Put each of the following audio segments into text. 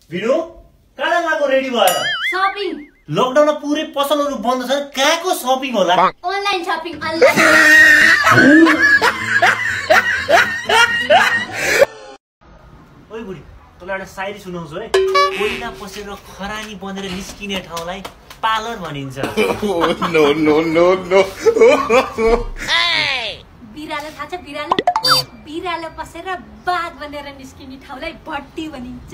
भिडो कहाँ लाग्यो रेडी भएर? शपिङ। लकडाउनमा पुरै पसलहरू बन्द छन्, कहाँको शपिङ होला? Online shopping, online. ओइ बुढी, तँलाई एउटा शायरी सुनाउँछु है। कोइला पसेर खरानी बनेर निस्किने ठाउँलाई पार्लर भनिन्छ। No no no no. बिरालो थाहा छ? बिरालो बिरालो पसेर बाघ बनेर निस्किने ठाउँलाई भट्टी भनिन्छ।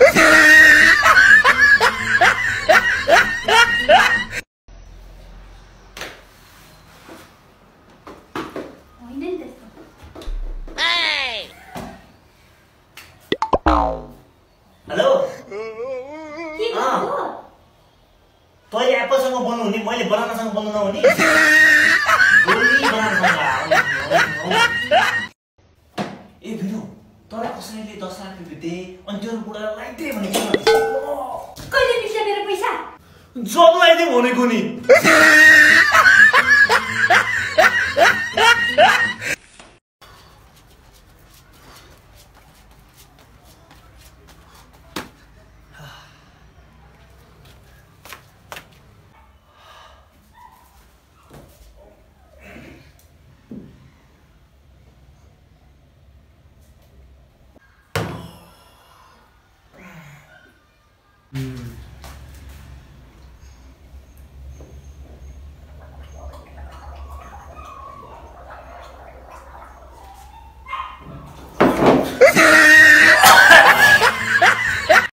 हेलो, तैँले एप्पलसँग बोल्नु हुने, मैले बनानासँग बोल्नु नहुने? ए भिडो, तँलाई कसैले 10 लाख रुपियाँ दिए अनि त्यो बुढालाई लगाइदिए भने के गर्छस्? कहिले निस्क्छ मेरो पैसा? जब लगाइदिए भनेको नि।